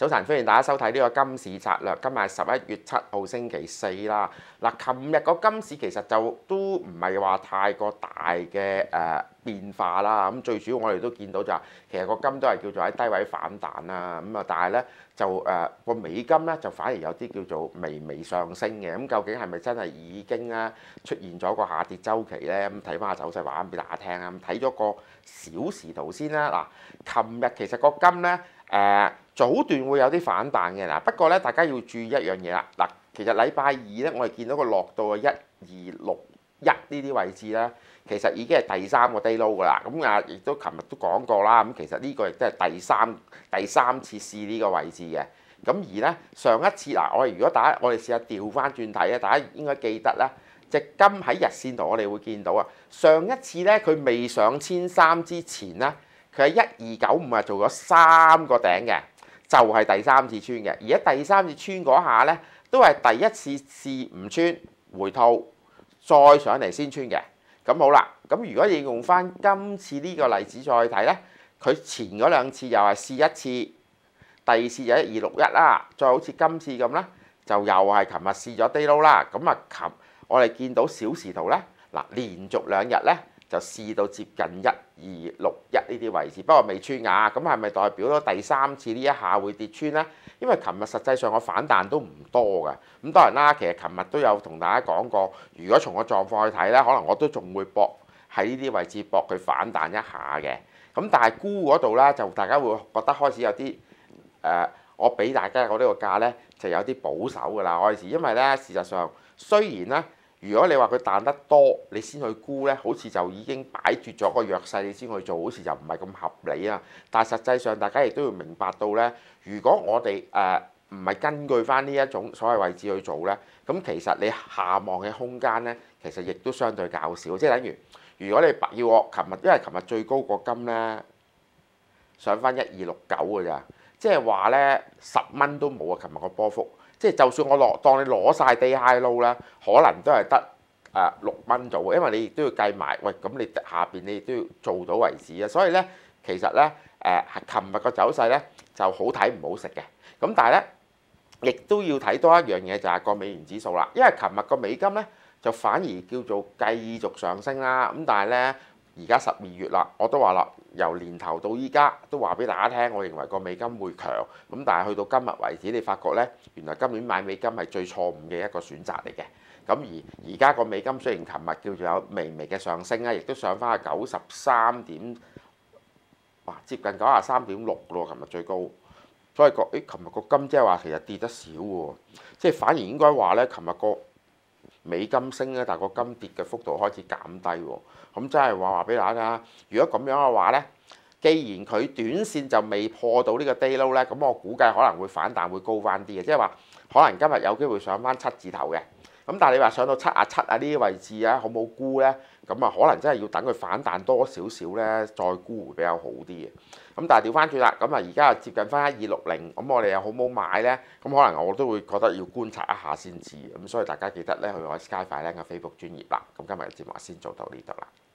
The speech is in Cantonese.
早晨，歡迎大家收睇呢個金市策略。今日係11月7號星期四啦。嗱，琴日個金市其實就都唔係話太過大嘅變化啦。咁最主要我哋都見到就係其實個金都係叫做喺低位反彈啦。咁啊，但係咧就個美金咧就反而有啲叫做微微上升嘅。咁究竟係咪真係已經咧出現咗個下跌週期咧？咁睇翻個走勢話翻俾大家聽啊。咁睇咗個小時圖先啦。嗱，琴日其實個金咧早段會有啲反彈嘅嗱，不過咧大家要注意一樣嘢啦。嗱，其實禮拜二咧，我哋見到個落到1261呢啲位置咧，其實已經係第三個 day low 㗎啦。咁亦都琴日都講過啦。咁其實呢個亦都係第三次試呢個位置嘅。咁而咧上一次嗱，我哋試下調翻轉睇啊，大家應該記得咧，隻金喺日線圖我哋會見到啊。上一次咧佢未上1300之前咧，佢喺1295做咗3個頂嘅。就係第三次穿嘅，而喺第三次穿嗰下咧，都係第一次試唔穿回吐，再上嚟先穿嘅。咁好啦，咁如果應用翻今次呢個例子再睇咧，佢前嗰兩次又係試一次，第二次就1261啦，再好似今次咁啦，就又係琴日試咗 day low 啦。咁啊，我哋見到小時圖咧，嗱連續2日咧就試到接近1261呢啲位置，不過未穿㗎。咁係咪代表咗第三次呢一下會跌穿咧？因為琴日實際上個反彈都唔多㗎。咁當然啦，其實琴日都有同大家講過，如果從個狀況去睇咧，可能我都仲會搏喺呢啲位置搏佢反彈一下嘅。咁但係沽嗰度咧，就大家會覺得開始有啲我俾大家我呢個價咧就有啲保守㗎啦開始，因為咧事實上雖然咧，如果你話佢彈得多，你先去沽咧，好似就已經擺脱咗個弱勢，你先去做，好似就唔係咁合理啊。但係實際上，大家亦都要明白到咧，如果我哋唔係根據翻呢一種所謂位置去做咧，咁其實你下望嘅空間咧，其實亦都相對較少。即係等於，如果你要我琴日，因為琴日最高個金咧上翻1269㗎咋，即係話咧10蚊都冇啊！琴日個波幅。即係就算我當你攞晒 day high low 啦，可能都係得6蚊做，因為你亦都要計埋，喂咁你下邊你亦都要做到為止啊。所以咧，其實咧琴日個走勢咧就好睇唔好食嘅。咁但係咧，亦都要睇多一樣嘢就係個美元指數啦。因為琴日個美金咧就反而叫做繼續上升啦。咁但係咧，而家12月啦，我都話啦，由年頭到依家都話俾大家聽，我認為個美金會強。咁但係去到今日為止，你發覺咧，原來今年買美金係最錯誤嘅一個選擇嚟嘅。咁而家個美金雖然琴日叫做有微微嘅上升啦，亦都上翻去93點，哇，接近93.6咯，琴日最高。所以琴日個金即係話其實跌得少喎，即係反而應該話咧，琴日個美金升咧，但係個金跌嘅幅度開始減低喎。咁真係話俾大家聽，如果咁樣嘅話咧，既然佢短線就未破到呢個 day low咧，咁我估計可能會反彈會高翻啲嘅，即係話可能今日有機會上翻7字頭嘅。咁但係你話上到77呢啲位置啊，好冇沽咧？咁啊，可能真係要等佢反彈多少少咧，再沽會比較好啲嘅。咁但係調翻轉啦，咁啊而家又接近翻1260，咁我哋又好冇買咧？咁可能我都會覺得要觀察一下先至。咁所以大家記得咧去我 Skyfire 嘅 Facebook 專頁啦。咁今日嘅節目先做到呢度啦。